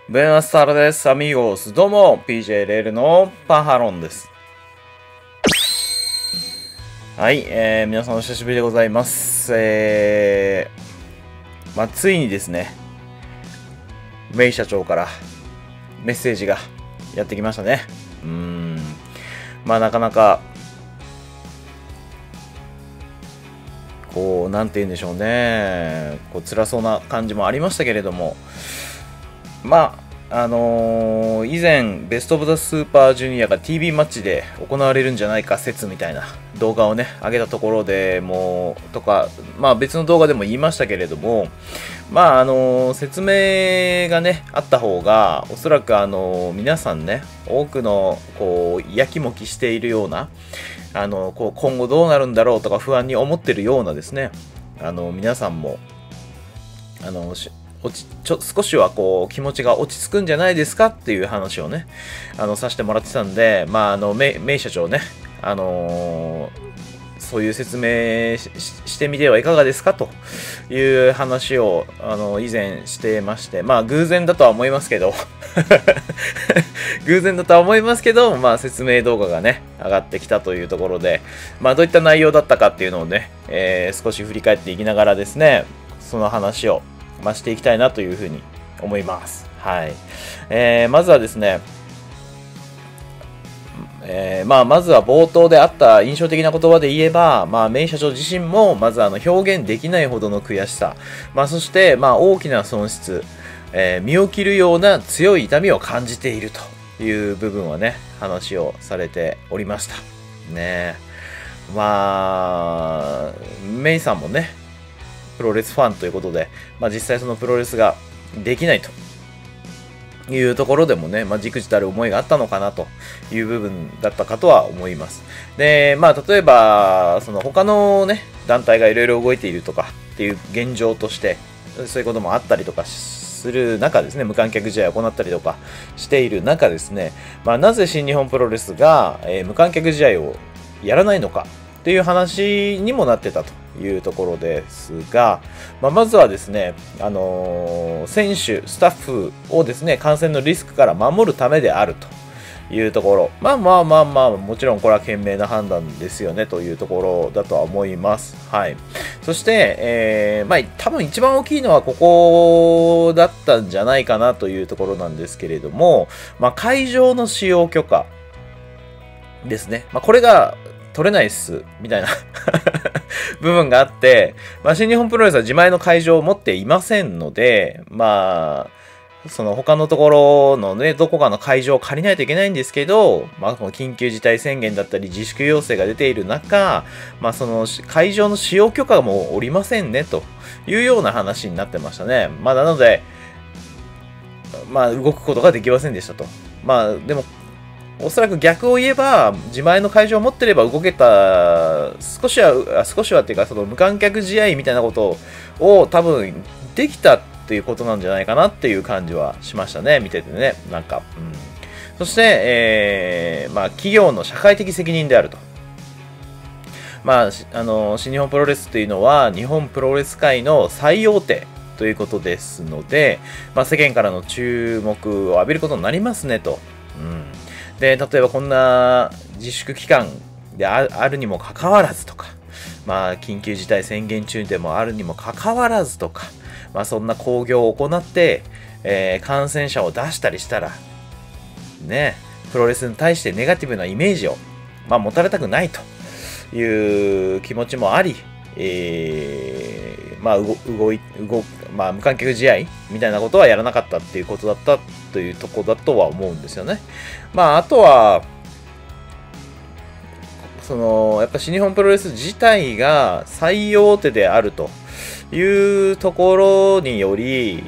ベナスタルです。アミーゴス。どうも、PJ レールのパハロンです。はい、皆さんお久しぶりでございます。ついにですね、メイ社長からメッセージがやってきましたね。なかなか、なんて言うんでしょうね、辛そうな感じもありましたけれども、以前、ベストオブザスーパージュニアが TV マッチで行われるんじゃないか説みたいな動画をね、上げたところでもとか、別の動画でも言いましたけれども、説明がね、あった方が、おそらく皆さんね、多くの、やきもきしているような、今後どうなるんだろうとか不安に思ってるようなですね、皆さんも、少しは気持ちが落ち着くんじゃないですかっていう話をね、させてもらってたんで、メイ社長ね、そういう説明してみてはいかがですかという話を、以前してまして、偶然だとは思いますけど、偶然だとは思いますけど、説明動画がね、上がってきたというところで、どういった内容だったかっていうのをね、少し振り返っていきながらですね、その話を、していきたいなというふうに思います。はい。まずはですね、まずは冒頭であった印象的な言葉で言えば、メイ社長自身も、まず表現できないほどの悔しさ、そして、大きな損失、身を切るような強い痛みを感じているという部分はね、話をされておりました。ね。メイさんもね、プロレスファンということで、実際そのプロレスができないというところでもね、じくじたる思いがあったのかなという部分だったかとは思います。で、例えば、その他のね、団体がいろいろ動いているとかっていう現状として、そういうこともあったりとかする中ですね、無観客試合を行ったりとかしている中ですね、なぜ新日本プロレスが、無観客試合をやらないのかっていう話にもなってたというところですが、まずはですね、選手、スタッフをですね、感染のリスクから守るためであるというところ。もちろんこれは賢明な判断ですよねというところだとは思います。はい。そして、多分一番大きいのはここだったんじゃないかなというところなんですけれども、会場の使用許可ですね。これが取れないっす、みたいな部分があって、新日本プロレスは自前の会場を持っていませんので、その他のところのね、どこかの会場を借りないといけないんですけど、この緊急事態宣言だったり自粛要請が出ている中、その会場の使用許可もおりませんね、というような話になってましたね。なので、動くことができませんでしたと。でも、おそらく逆を言えば、自前の会場を持ってれば動けた、少しはっていうか、その無観客試合みたいなことを多分できたっていうことなんじゃないかなっていう感じはしましたね、見ててね。そして、企業の社会的責任であると。新日本プロレスというのは、日本プロレス界の最大手ということですので、世間からの注目を浴びることになりますね、と。で、例えばこんな自粛期間であるにもかかわらずとか、緊急事態宣言中でもあるにもかかわらずとか、そんな興行を行って、感染者を出したりしたら、ね、プロレスに対してネガティブなイメージを、持たれたくないという気持ちもあり、無観客試合みたいなことはやらなかったっていうことだったというところだとは思うんですよね。あとは、やっぱ新日本プロレス自体が最大手であるというところにより、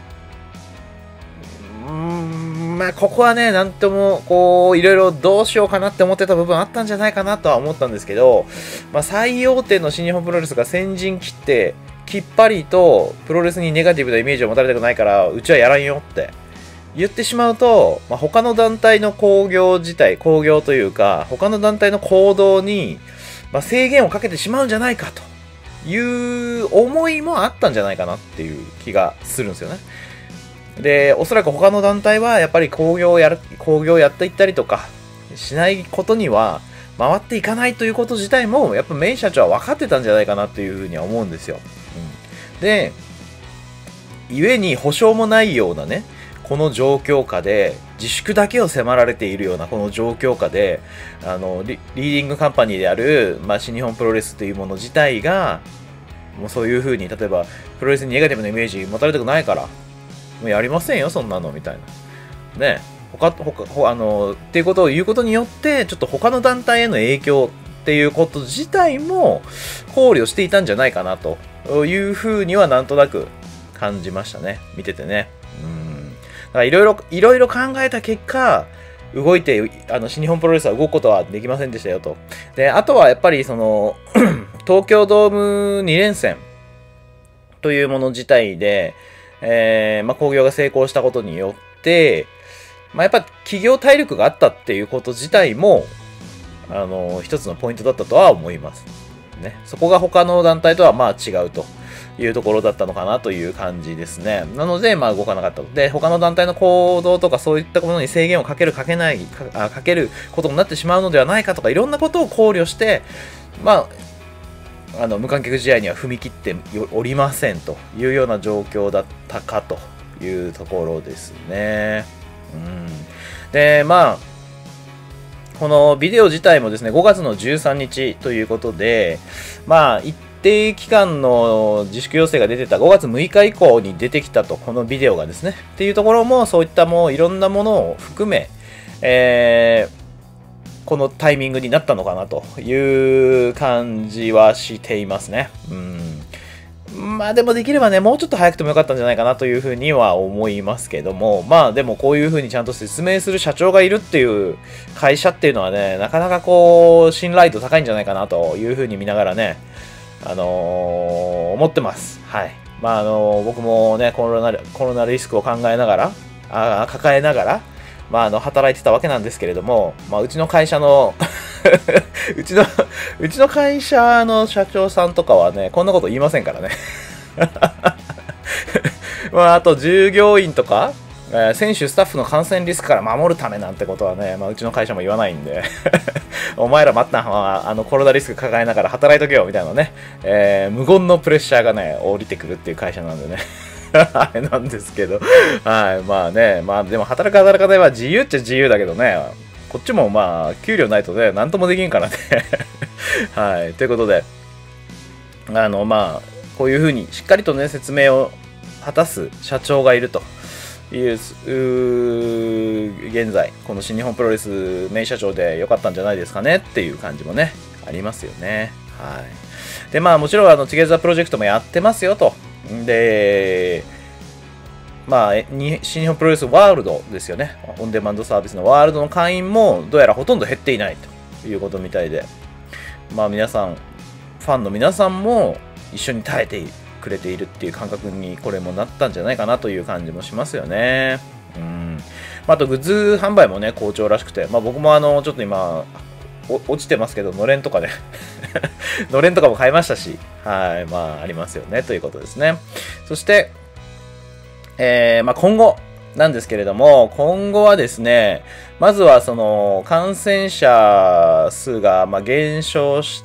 ここはね、なんとも、いろいろどうしようかなって思ってた部分あったんじゃないかなとは思ったんですけど、最大手の新日本プロレスが先陣切って、きっぱりとプロレスにネガティブなイメージを持たれたくないから、うちはやらんよって言ってしまうと、他の団体の興行というか、他の団体の行動に、制限をかけてしまうんじゃないかという思いもあったんじゃないかなっていう気がするんですよね。 で、おそらく他の団体はやっぱり興行をやっていったりとかしないことには回っていかないということ自体もやっぱメイ社長は分かってたんじゃないかなというふうには思うんですよ。で、故に保証もないようなね、この状況下で自粛だけを迫られているようなこの状況下でリーディングカンパニーである、新日本プロレスというもの自体がもうそういう風に例えばプロレスにネガティブなイメージ持たれたくないからもうやりませんよそんなのみたいなねっていうことを言うことによってちょっと他の団体への影響っていうこと自体も考慮していたんじゃないかなという風にはなんとなく感じましたね、見ててね。いろいろ考えた結果、動いて、新日本プロレスは動くことはできませんでしたよと。で、あとはやっぱりその、東京ドーム2連戦というもの自体で、興行が成功したことによって、やっぱ企業体力があったっていうこと自体も、一つのポイントだったとは思います。ね。そこが他の団体とは違うというところだったのかなという感じですね。なので、動かなかったで、他の団体の行動とかそういったものに制限をかけることになってしまうのではないかとか、いろんなことを考慮して、無観客試合には踏み切っておりませんというような状況だったかというところですね。で、このビデオ自体もですね、5月の13日ということで、一定期間の自粛要請が出てた5月6日以降に出てきたと、このビデオがですね、っていうところもそういったもういろんなものを含め、このタイミングになったのかなという感じはしていますね。でもできればね、もうちょっと早くてもよかったんじゃないかなというふうには思いますけども、でもこういうふうにちゃんと説明する社長がいるっていう会社っていうのはね、なかなか信頼度高いんじゃないかなというふうに見ながらね、思ってます。はい。僕もね、コロナリスクを考えながら、抱えながら、働いてたわけなんですけれども、うちの会社のうちの会社の社長さんとかはね、こんなこと言いませんからね。あと従業員とか、選手スタッフの感染リスクから守るためなんてことはね、うちの会社も言わないんでお前ら待ったんはコロナリスク抱えながら働いとけよみたいなね、無言のプレッシャーがね降りてくるっていう会社なんでねあれなんですけど、はい、でも働く方は自由っちゃ自由だけどね、こっちも給料ないとねなんともできんからねはい、ということでこういう風にしっかりとね説明を果たす社長がいるという現在この新日本プロレス名社長で良かったんじゃないですかねっていう感じもねありますよね。はい。でもちろんトゥゲザープロジェクトもやってますよと。で新日本プロレスワールドですよね。オンデマンドサービスのワールドの会員もどうやらほとんど減っていないということみたいで、皆さんファンの皆さんも一緒に耐えてくれているっていう感覚にこれもなったんじゃないかなという感じもしますよね。あとグッズ販売もね好調らしくて、僕もちょっと今落ちてますけどのれんとかねのれんとかも買いましたし、はい、ありますよねということですね。そして今後なんですけれども、今後はですね、まずはその感染者数が減少して、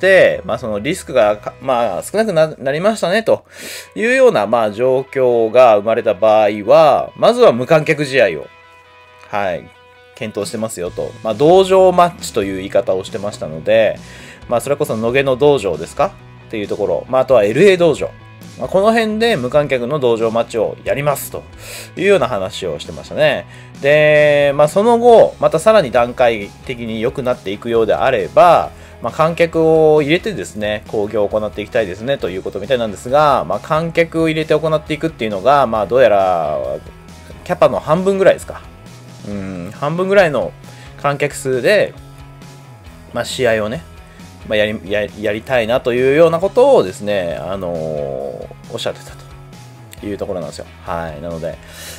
そのリスクが少なくなりましたねというような状況が生まれた場合は、まずは無観客試合を、はい、検討してますよと。道場マッチという言い方をしてましたので、それこそ野毛の道場ですかっていうところ、あとは LA 道場。この辺で無観客の道場マッチをやりますというような話をしてましたね。で、その後、またさらに段階的に良くなっていくようであれば、観客を入れてですね、興行を行っていきたいですねということみたいなんですが、観客を入れて行っていくっていうのが、どうやらキャパの半分ぐらいですか。半分ぐらいの観客数で、試合をね、やりたいなというようなことをですね、おっしゃってたというところなんですよ。はい。なので、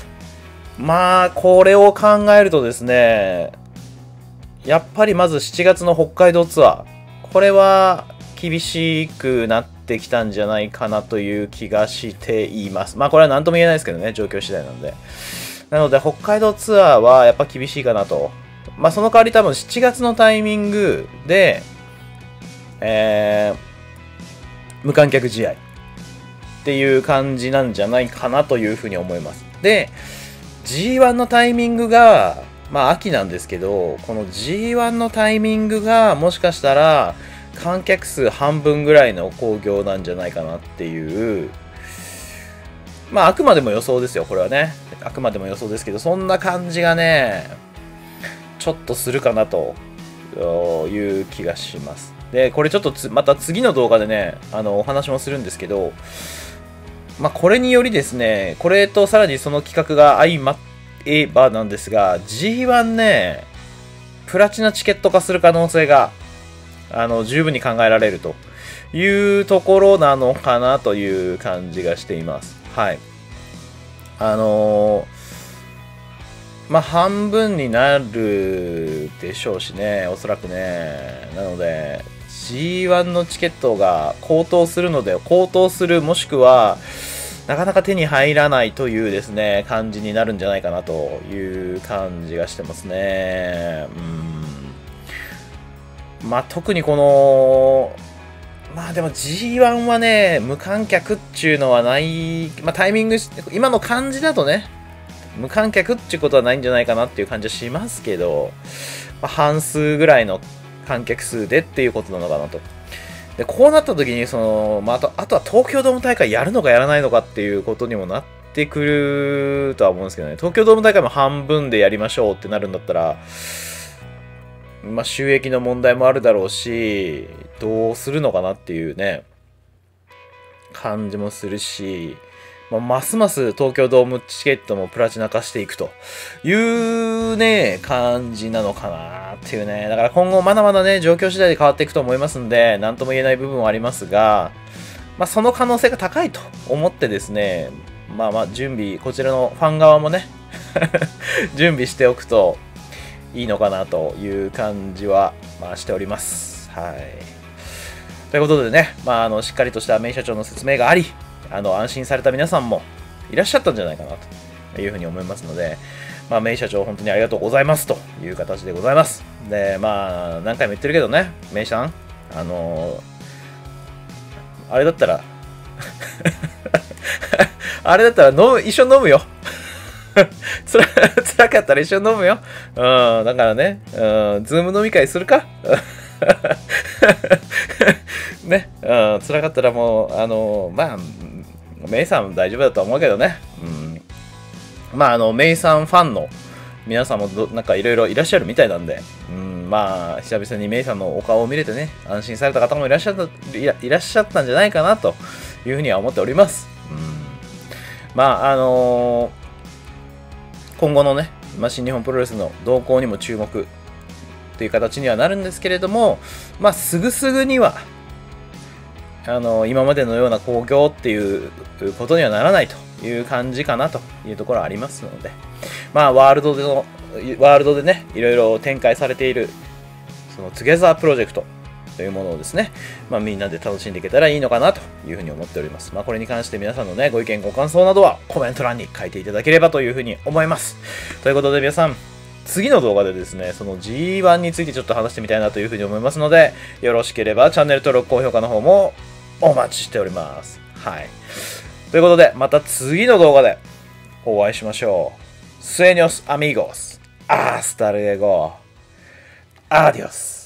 これを考えるとですね、やっぱりまず7月の北海道ツアー、これは厳しくなってきたんじゃないかなという気がしています。まあこれは何とも言えないですけどね、状況次第なので。なので北海道ツアーはやっぱ厳しいかなと。まあその代わり多分7月のタイミングで、無観客試合っていう感じなんじゃないかなというふうに思います。で、G1 のタイミングが、まあ秋なんですけど、この G1 のタイミングがもしかしたら観客数半分ぐらいの興行なんじゃないかなっていう、まああくまでも予想ですよ、これはね。あくまでも予想ですけど、そんな感じがね、ちょっとするかなという気がします。で、これちょっとまた次の動画でね、お話もするんですけど、まあこれによりですね、これとさらにその企画が相まえばなんですが、G1 ね、プラチナチケット化する可能性が、十分に考えられるというところなのかなという感じがしています。はい。まあ、半分になるでしょうしね、おそらくね。なので、G1 のチケットが高騰するので、高騰するもしくは、なかなか手に入らないというですね、感じになるんじゃないかなという感じがしてますね。まあ、特にこの、まあでも G1 はね、無観客っていうのはない、まあタイミング、今の感じだとね、無観客っていうことはないんじゃないかなっていう感じはしますけど、まあ、半数ぐらいの観客数でっていうことなのかなと。で、こうなった時に、まあ、あとは東京ドーム大会やるのかやらないのかっていうことにもなってくるとは思うんですけどね、東京ドーム大会も半分でやりましょうってなるんだったら、まあ、収益の問題もあるだろうし、どうするのかなっていうね、感じもするし、まあ、ますます東京ドームチケットもプラチナ化していくというね、感じなのかなっていうね。だから今後まだまだね、状況次第で変わっていくと思いますんで、なんとも言えない部分はありますが、まあ、その可能性が高いと思ってですね、まあまあ準備、こちらのファン側もね、準備しておくといいのかなという感じは、まあ、しております。はい。ということでね、まあ、しっかりとしたメイ社長の説明があり、安心された皆さんもいらっしゃったんじゃないかなというふうに思いますので、まあ、メイ社長本当にありがとうございますという形でございます。で、まあ、何回も言ってるけどね、メイさん、あれだったら、あれだったら一緒に飲むよ。辛かったら一緒に飲むよ。だからね、ズーム飲み会するかね、辛かったらもう、まあ、メイさん大丈夫だと思うけどね。まあ、メイさんファンの皆さんもなんかいろいろいらっしゃるみたいなんで、まあ、久々にメイさんのお顔を見れてね、安心された方もいらっしゃったんじゃないかなというふうには思っております。まあ、今後のね、まあ、新日本プロレスの動向にも注目という形にはなるんですけれども、まあ、すぐすぐには、今までのような興行っていうことにはならないという感じかなというところはありますので、まあ、ワールドでね、いろいろ展開されている、そのトゥゲザープロジェクトというものをですね、まあ、みんなで楽しんでいけたらいいのかなというふうに思っております。まあ、これに関して皆さんのね、ご意見、ご感想などはコメント欄に書いていただければというふうに思います。ということで皆さん、次の動画でですね、その G1 についてちょっと話してみたいなというふうに思いますので、よろしければチャンネル登録、高評価の方もお待ちしております。はい。ということで、また次の動画でお会いしましょう。Sueños amigos. Hasta luego. Adiós.